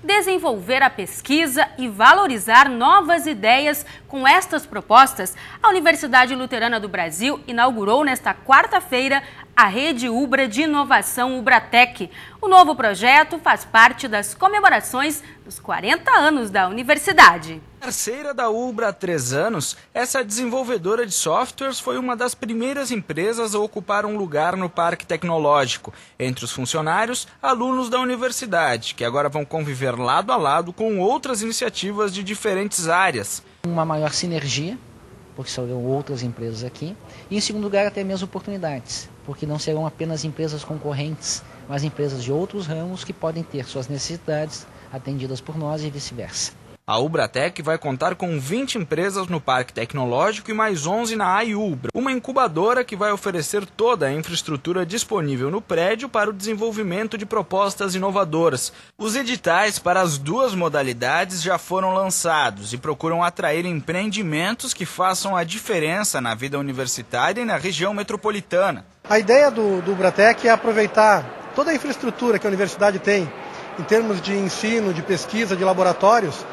desenvolver a pesquisa e valorizar novas ideias. Com estas propostas, a Universidade Luterana do Brasil inaugurou nesta quarta-feira a Rede Ubra de Inovação Ubratec. O novo projeto faz parte das comemorações dos 40 anos da universidade. Parceira da Ubra há 3 anos, essa desenvolvedora de softwares foi uma das primeiras empresas a ocupar um lugar no Parque Tecnológico, entre os funcionários, alunos da universidade, que agora vão conviver lado a lado com outras iniciativas de diferentes áreas. Uma maior sinergia, porque serão outras empresas aqui, e em segundo lugar até mesmo oportunidades, porque não serão apenas empresas concorrentes, mas empresas de outros ramos que podem ter suas necessidades atendidas por nós e vice-versa. A Ubratec vai contar com 20 empresas no Parque Tecnológico e mais 11 na AIUBRA, uma incubadora que vai oferecer toda a infraestrutura disponível no prédio para o desenvolvimento de propostas inovadoras. Os editais para as 2 modalidades já foram lançados e procuram atrair empreendimentos que façam a diferença na vida universitária e na região metropolitana. A ideia do Ubratec é aproveitar toda a infraestrutura que a universidade tem em termos de ensino, de pesquisa, de laboratórios,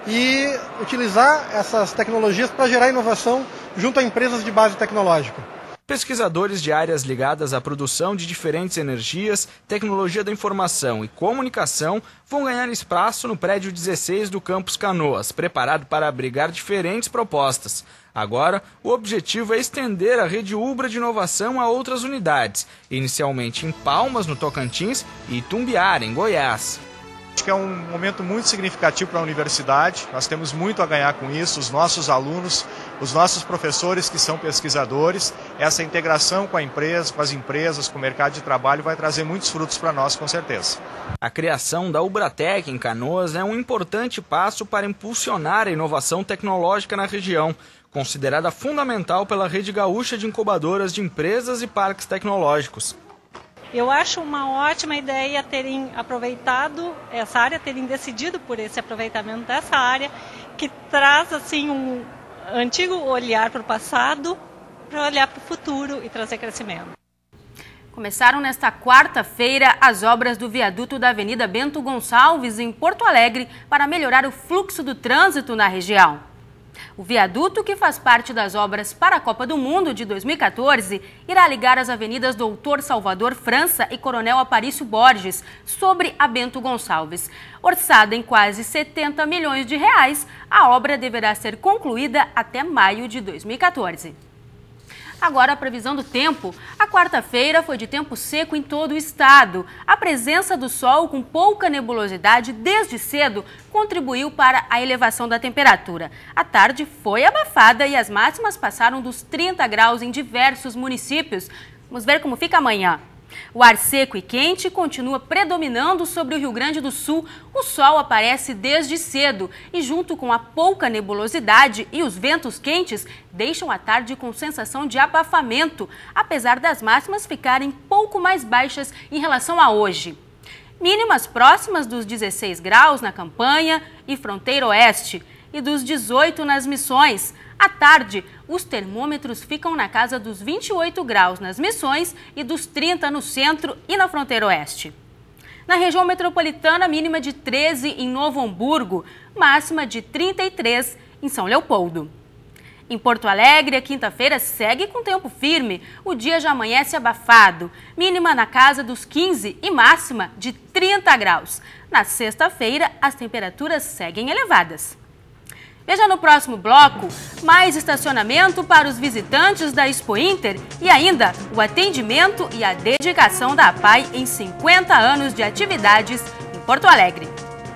e utilizar essas tecnologias para gerar inovação junto a empresas de base tecnológica. Pesquisadores de áreas ligadas à produção de diferentes energias, tecnologia da informação e comunicação vão ganhar espaço no prédio 16 do Campus Canoas, preparado para abrigar diferentes propostas. Agora, o objetivo é estender a Rede Ubra de Inovação a outras unidades, inicialmente em Palmas, no Tocantins, e Itumbiara, em Goiás. Acho que é um momento muito significativo para a universidade, nós temos muito a ganhar com isso, os nossos alunos, os nossos professores que são pesquisadores, essa integração com a empresa, com as empresas, com o mercado de trabalho vai trazer muitos frutos para nós, com certeza. A criação da Ubratec em Canoas é um importante passo para impulsionar a inovação tecnológica na região, considerada fundamental pela rede gaúcha de incubadoras de empresas e parques tecnológicos. Eu acho uma ótima ideia terem aproveitado essa área, terem decidido por esse aproveitamento dessa área, que traz assim um antigo olhar para o passado, para olhar para o futuro e trazer crescimento. Começaram nesta quarta-feira as obras do viaduto da Avenida Bento Gonçalves, em Porto Alegre, para melhorar o fluxo do trânsito na região. O viaduto, que faz parte das obras para a Copa do Mundo de 2014, irá ligar as avenidas Doutor Salvador França e Coronel Aparício Borges, sobre a Bento Gonçalves. Orçada em quase 70 milhões de reais, a obra deverá ser concluída até maio de 2014. Agora, a previsão do tempo. A quarta-feira foi de tempo seco em todo o estado. A presença do sol com pouca nebulosidade desde cedo contribuiu para a elevação da temperatura. A tarde foi abafada e as máximas passaram dos 30 graus em diversos municípios. Vamos ver como fica amanhã. O ar seco e quente continua predominando sobre o Rio Grande do Sul. O sol aparece desde cedo e, junto com a pouca nebulosidade e os ventos quentes, deixam a tarde com sensação de abafamento, apesar das máximas ficarem pouco mais baixas em relação a hoje. Mínimas próximas dos 16 graus na Campanha e Fronteira Oeste e dos 18 nas Missões. À tarde, os termômetros ficam na casa dos 28 graus nas Missões e dos 30 no centro e na Fronteira Oeste. Na região metropolitana, mínima de 13 em Novo Hamburgo, máxima de 33 em São Leopoldo. Em Porto Alegre, a quinta-feira segue com tempo firme. O dia já amanhece abafado, mínima na casa dos 15 e máxima de 30 graus. Na sexta-feira, as temperaturas seguem elevadas. Veja no próximo bloco mais estacionamento para os visitantes da Expo Inter e ainda o atendimento e a dedicação da APAI em 50 anos de atividades em Porto Alegre.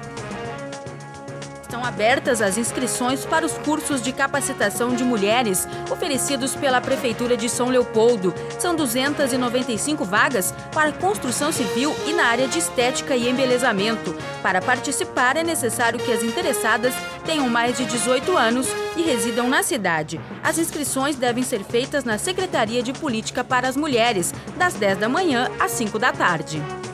Estão abertas as inscrições para os cursos de capacitação de mulheres oferecidos pela Prefeitura de São Leopoldo. São 295 vagas para construção civil e na área de estética e embelezamento. Para participar, é necessário que as interessadas tenham mais de 18 anos e residam na cidade. As inscrições devem ser feitas na Secretaria de Política para as Mulheres, das 10 da manhã às 5 da tarde.